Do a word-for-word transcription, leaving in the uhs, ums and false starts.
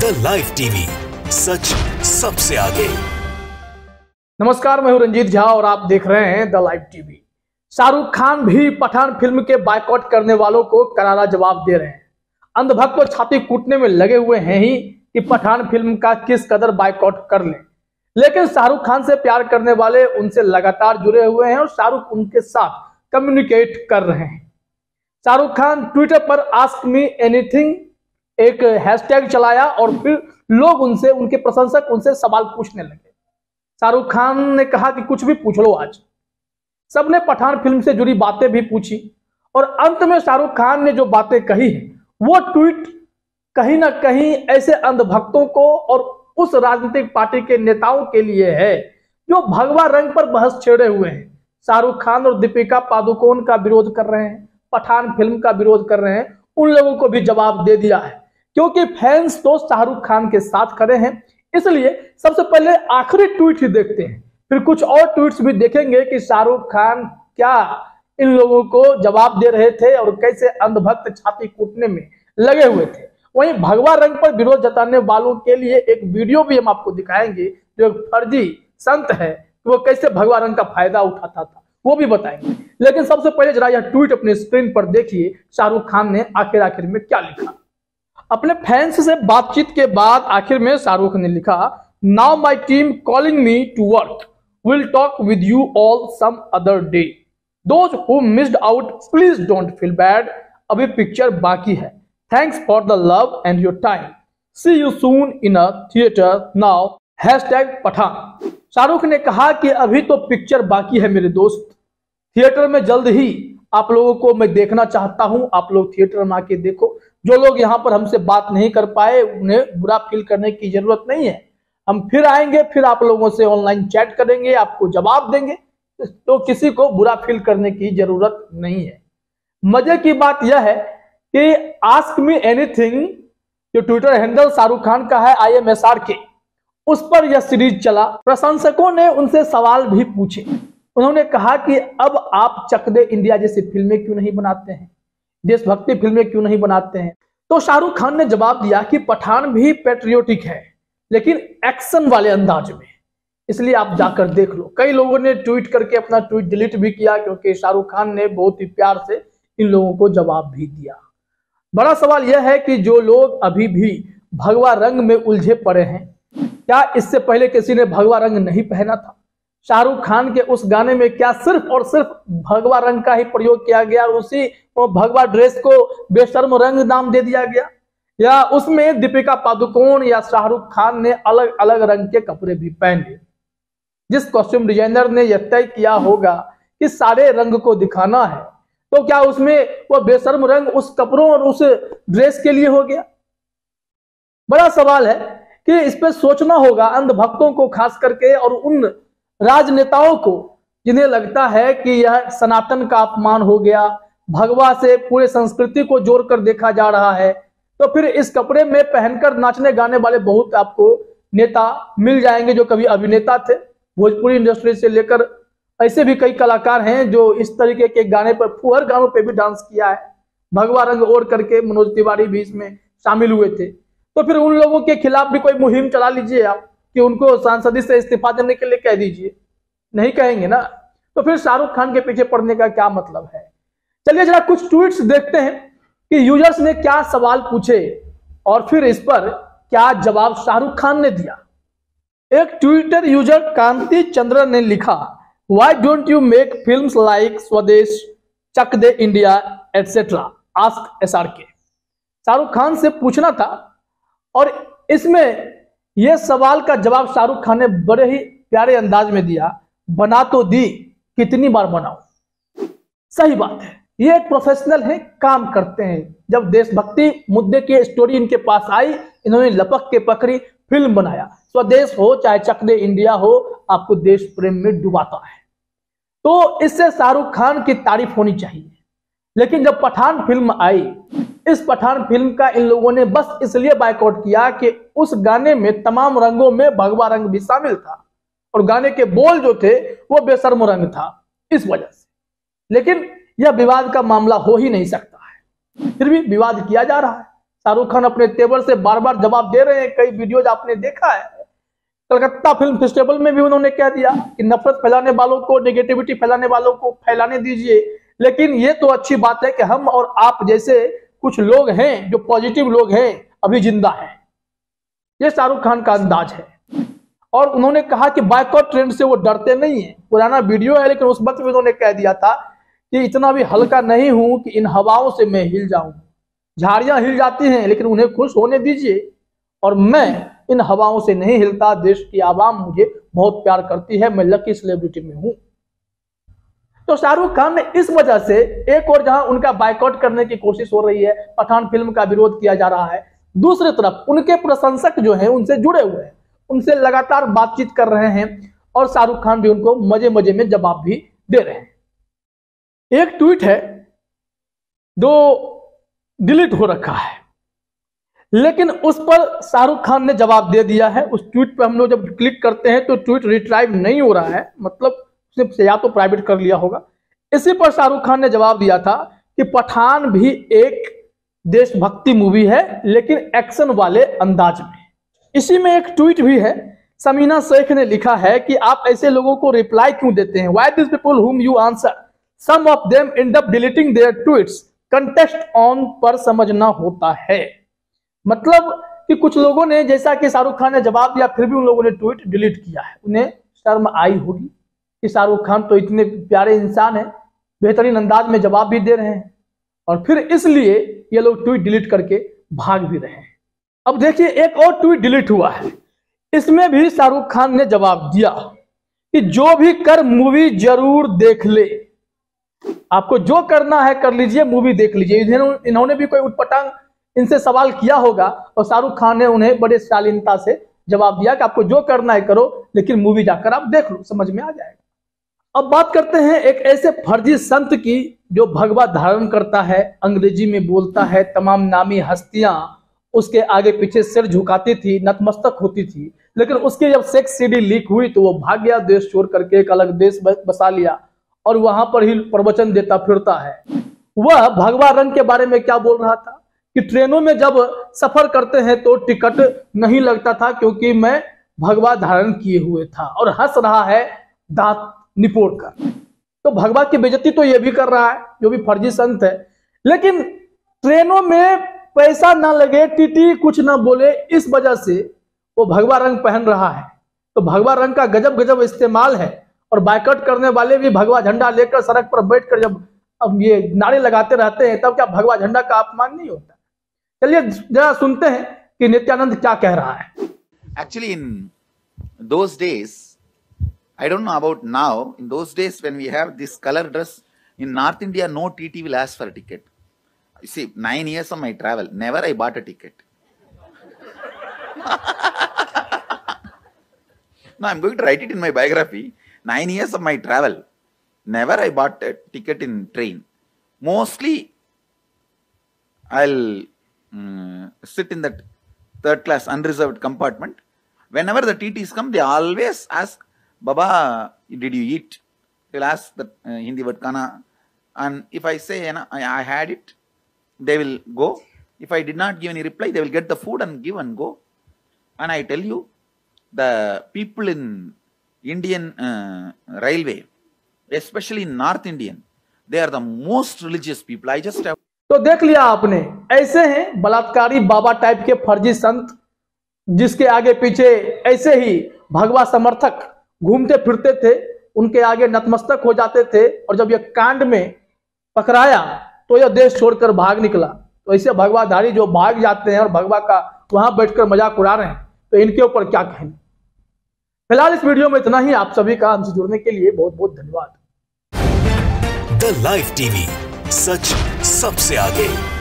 The live TV, सच सबसे आगे। नमस्कार, मैं हूं रंजीत झा और आप देख रहे हैं the live TV. Shahrukh Khan भी पठान फिल्म के बायकॉट करने वालों को करारा जवाब दे रहे हैं। अंधभक्त को छाती कूटने में लगे हुए हैं ही कि पठान फिल्म का किस कदर बायकॉट कर लें, लेकिन शाहरुख खान से प्यार करने वाले उनसे लगातार जुड़े हुए हैं और शाहरुख उनके साथ कम्युनिकेट कर रहे हैं। शाहरुख खान ट्विटर पर आस्क मी एनीथिंग एक हैशटैग चलाया और फिर लोग उनसे, उनके प्रशंसक उनसे सवाल पूछने लगे। शाहरुख खान ने कहा कि कुछ भी पूछ लो आज। सबने पठान फिल्म से जुड़ी बातें भी पूछी और अंत में शाहरुख खान ने जो बातें कही है वो ट्वीट कहीं ना कहीं ऐसे अंधभक्तों को और उस राजनीतिक पार्टी के नेताओं के लिए है जो भगवा रंग पर बहस छेड़े हुए हैं। शाहरुख खान और दीपिका पादुकोण का विरोध कर रहे हैं, पठान फिल्म का विरोध कर रहे हैं, उन लोगों को भी जवाब दे दिया है क्योंकि फैंस तो शाहरुख खान के साथ खड़े हैं। इसलिए सबसे पहले आखिरी ट्वीट ही देखते हैं, फिर कुछ और ट्वीट्स भी देखेंगे कि शाहरुख खान क्या इन लोगों को जवाब दे रहे थे और कैसे अंधभक्त छाती कूटने में लगे हुए थे। वहीं भगवा रंग पर विरोध जताने वालों के लिए एक वीडियो भी हम आपको दिखाएंगे जो एक फर्जी संत है, वो कैसे भगवा रंग का फायदा उठाता था वो भी बताएंगे। लेकिन सबसे पहले जरा यह ट्वीट अपने स्क्रीन पर देखिए, शाहरुख खान ने आखिर आखिर में क्या लिखा। अपने फैंस से बातचीत के बाद आखिर में शाहरुख ने लिखा, now my team calling me to work, will talk with you all some other day, those who missed out please don't feel bad, अभी पिक्चर बाकी है, thanks for the love and your time, see you soon in a theatre now, hashtag Pathaan. Shahrukh ने कहा कि अभी तो picture बाकी है मेरे दोस्त, थिएटर में जल्द ही आप लोगों को मैं देखना चाहता हूं, आप लोग थिएटर में आके देखो। जो लोग यहां पर हमसे बात नहीं कर पाए उन्हें बुरा फील करने की जरूरत नहीं है, हम फिर आएंगे, फिर आप लोगों से ऑनलाइन चैट करेंगे, आपको जवाब देंगे, तो किसी को बुरा फील करने की जरूरत नहीं है। मजे की बात यह है कि आस्क मी एनीथिंग जो ट्विटर हैंडल शाहरुख खान का है आई एम एस आर के, उस पर यह सीरीज चला। प्रशंसकों ने उनसे सवाल भी पूछे। उन्होंने कहा कि अब आप चक दे इंडिया जैसी फिल्में क्यों नहीं बनाते हैं, देशभक्ति फिल्में क्यों नहीं बनाते हैं। तो शाहरुख खान ने जवाब दिया कि पठान भी पैट्रियोटिक है लेकिन एक्शन वाले अंदाज में, इसलिए आप जाकर देख लो। कई लोगों ने ट्वीट करके अपना ट्वीट डिलीट भी किया क्योंकि शाहरुख खान ने बहुत ही प्यार से इन लोगों को जवाब भी दिया। बड़ा सवाल यह है कि जो लोग अभी भी भगवा रंग में उलझे पड़े हैं, क्या इससे पहले किसी ने भगवा रंग नहीं पहना था? शाहरुख खान के उस गाने में क्या सिर्फ और सिर्फ भगवा रंग का ही प्रयोग किया गया और उसी भगवा ड्रेस को बेशर्म रंग नाम दे दिया गया, या उसमें दीपिका पादुकोण या शाहरुख खान ने अलग अलग रंग के कपड़े भी पहने? जिस कॉस्ट्यूम डिजाइनर ने यह तय किया होगा कि सारे रंग को दिखाना है, तो क्या उसमें वो बेशर्म रंग उस कपड़ों और उस ड्रेस के लिए हो गया? बड़ा सवाल है कि इस पे सोचना होगा अंधभक्तों को खास करके, और उन राजनेताओं को जिन्हें लगता है कि यह सनातन का अपमान हो गया, भगवा से पूरे संस्कृति को जोड़कर देखा जा रहा है। तो फिर इस कपड़े में पहनकर नाचने गाने वाले बहुत आपको नेता मिल जाएंगे जो कभी अभिनेता थे, भोजपुरी इंडस्ट्री से लेकर ऐसे भी कई कलाकार हैं जो इस तरीके के गाने पर, फुहर गानों पे भी डांस किया है, भगवा रंग ओढ़ करके। मनोज तिवारी भी इसमें शामिल हुए थे। तो फिर उन लोगों के खिलाफ भी कोई मुहिम चला लीजिए आप कि उनको सांसदी से इस्तीफा देने के लिए कह दीजिए, नहीं कहेंगे ना, तो फिर शाहरुख खान के पीछे पड़ने का क्या मतलब है। चलिए जरा कुछ ट्वीट्स देखते हैं कि यूजर्स ने क्या सवाल पूछे और फिर इस पर क्या जवाब शाहरुख खान ने दिया। एक ट्विटर यूजर कांति चंद्र ने लिखा, why don't you make films like Swades, Chak De India etcetera, ask S R K. Shahrukh Khan से पूछना था और इसमें यह सवाल का जवाब शाहरुख खान ने बड़े ही प्यारे अंदाज में दिया, बना तो दी, कितनी बार बनाओ। सही बात है, ये एक प्रोफेशनल है, काम करते हैं। जब देशभक्ति मुद्दे की स्टोरी इनके पास आई, इन्होंने लपक के पकड़ी, फिल्म बनाया। स्वदेश हो चाहे चक दे इंडिया हो, आपको देश प्रेम में डुबाता है, तो इससे शाहरुख खान की तारीफ होनी चाहिए। लेकिन जब पठान फिल्म आई, इस पठान फिल्म का इन लोगों ने बस इसलिए बायकॉट किया कि उस गाने में तमाम रंगों में भगवा रंग भी शामिल था और गाने के बोल जो थे वो बेशर्म रंग था, इस वजह से। लेकिन यह विवाद का मामला हो ही नहीं सकता है, फिर भी विवाद किया जा रहा है। शाहरुख खान अपने तेवर से बार बार जवाब दे रहे हैं, कई वीडियोज आपने देखा है। कलकत्ता फिल्म फेस्टिवल में भी उन्होंने कह दिया कि नफरत फैलाने वालों को, नेगेटिविटी फैलाने वालों को फैलाने दीजिए। लेकिन ये तो अच्छी बात है कि हम और आप जैसे कुछ लोग हैं जो पॉजिटिव लोग हैं अभी जिंदा हैं। ये शाहरुख खान का अंदाज है। और उन्होंने कहा कि बायकॉट ट्रेंड से वो डरते नहीं है। पुराना वीडियो है, लेकिन उस वक्त भी उन्होंने कह दिया था कि इतना भी हल्का नहीं हूं कि इन हवाओं से मैं हिल जाऊं। झाड़ियां हिल जाती हैं लेकिन उन्हें खुश होने दीजिए, और मैं इन हवाओं से नहीं हिलता। देश की आवाम मुझे बहुत प्यार करती है, मैं लकी सेलिब्रिटी में हूं। तो शाहरुख खान ने इस वजह से एक और जहां उनका बायकॉट करने की कोशिश हो रही है, पठान फिल्म का विरोध किया जा रहा है, दूसरी तरफ उनके प्रशंसक जो हैं उनसे जुड़े हुए हैं, उनसे लगातार बातचीत कर रहे हैं और शाहरुख खान भी उनको मजे मजे में जवाब भी दे रहे हैं। एक ट्वीट है जो डिलीट हो रखा है, लेकिन उस पर शाहरुख खान ने जवाब दे दिया है। उस ट्वीट पर हम लोग जब क्लिक करते हैं तो ट्वीट रिट्राइव नहीं हो रहा है, मतलब उसने या तो प्राइवेट कर लिया होगा। इसी पर शाहरुख खान ने जवाब दिया था कि पठान भी एक देशभक्ति मूवी है, लेकिन एक्शन वाले अंदाज में। इसी में एक ट्वीट भी है, समीना शेख ने लिखा है कि आप ऐसे लोगों को रिप्लाई क्यों देते हैं? Why these people whom you answer? Some of them end up deleting their tweets. Context on पर समझना होता है। मतलब कि कुछ लोगों ने, जैसा कि शाहरुख खान ने जवाब दिया, फिर भी उन लोगों ने ट्वीट डिलीट किया है। उन्हें शर्म आई होगी कि शाहरुख खान तो इतने प्यारे इंसान हैं, बेहतरीन अंदाज में जवाब भी दे रहे हैं, और फिर इसलिए ये लोग ट्वीट डिलीट करके भाग भी रहे हैं। अब देखिए एक और ट्वीट डिलीट हुआ है, इसमें भी शाहरुख खान ने जवाब दिया कि जो भी कर मूवी जरूर देख ले। आपको जो करना है कर लीजिए, मूवी देख लीजिए। इन्होंने भी कोई उटपटांग इनसे सवाल किया होगा और शाहरुख खान ने उन्हें बड़े शालीनता से जवाब दिया कि आपको जो करना है करो, लेकिन मूवी जाकर आप देख लो, समझ में आ जाएगा। अब बात करते हैं एक ऐसे फर्जी संत की जो भगवा धारण करता है, अंग्रेजी में बोलता है, तमाम नामी हस्तियां उसके आगे पीछे सिर झुकाती थी, नतमस्तक होती थी, लेकिन उसकी जब सेक्स सीडी लीक हुई तो वो भाग गया, देश छोड़ करके एक अलग देश बसा लिया और वहां पर ही प्रवचन देता फिरता है। वह भगवा रंग के बारे में क्या बोल रहा था कि ट्रेनों में जब सफर करते हैं तो टिकट नहीं लगता था क्योंकि मैं भगवा धारण किए हुए था, और हंस रहा है दांत निपोड़ कर। तो भगवा की बेइज्जती तो ये भी कर रहा है जो भी फर्जी संत है, लेकिन ट्रेनों में पैसा ना लगे, टीटी कुछ ना बोले, इस वजह से वो भगवा रंग पहन रहा है। तो भगवा रंग का गजब गजब इस्तेमाल है, और बायकॉट करने वाले भी भगवा झंडा लेकर सड़क पर बैठकर जब अब ये नारे लगाते रहते हैं, तब क्या भगवा झंडा का अपमान नहीं होता? चलिए जरा सुनते हैं कि नित्यानंद क्या कह रहा है। Actually, in those days, I don't know about now, in those days when we have this color dress, in North India, no T T will ask for a ticket. You see, nine years of my travel, never I bought a ticket. No, I'm going to write it in my biography. Nine years of my travel, never I bought a ticket in train. Mostly, I'll um, sit in that third class unreserved compartment. Whenever the T Ts come, they always ask, Baba, did you eat? They'll ask the uh, Hindi word kana. And if I say, I, I had it, they will go. If I did not give any reply, they will get the food and give and go. And I tell you, the people in Indian uh, railway, especially in North Indian, they are the most religious people. I just have... तो देख लिया आपने, ऐसे हैं बलात्कारी बाबा type के फर्जी संत, जिसके आगे पीछे ऐसे ही भगवा समर्थक घूमते फिरते थे, उनके आगे नतमस्तक हो जाते थे, और जब ये कांड में पकड़ाया तो यह देश छोड़कर भाग निकला। तो ऐसे भगवाधारी जो भाग जाते हैं और भगवा का वहां बैठकर मजाक उड़ा रहे हैं, तो इनके ऊपर क्या कहने। फिलहाल इस वीडियो में इतना ही। आप सभी का हमसे जुड़ने के लिए बहुत बहुत धन्यवाद। द लाइव टीवी, सच सबसे आगे।